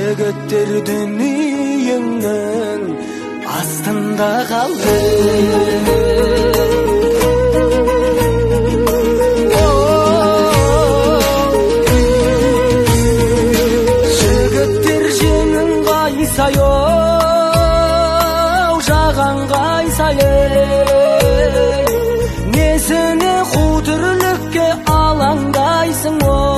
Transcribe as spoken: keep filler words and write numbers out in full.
Жігіттер дүниеңнің астында қалды. Жігіттер жеңін қайсайо, жаған қайсайы, несіне қу тірлікке алаңдайсың о.